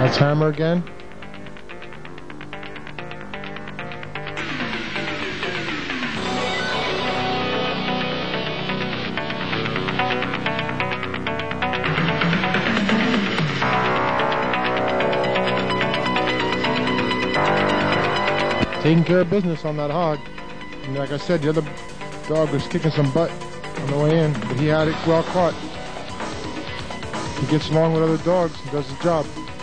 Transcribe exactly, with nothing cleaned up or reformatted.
That's Hammer again. Taking care of business on that hog. And like I said, the other dog was kicking some butt on the way in, but he had it well caught. He gets along with other dogs and does his job.